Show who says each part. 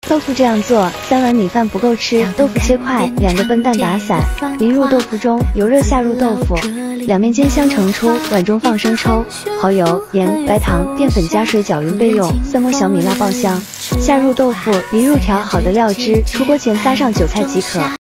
Speaker 1: 豆腐这样做，3碗米饭不够吃，豆腐切块，2个笨蛋打散，淋入豆腐中，油热下入豆腐，2面煎香盛出，碗中放生抽、蚝油、盐、白糖、淀粉加水搅匀备用，3摸小米辣爆香，下入豆腐，淋入调好的料汁，出锅前撒上韭菜即可。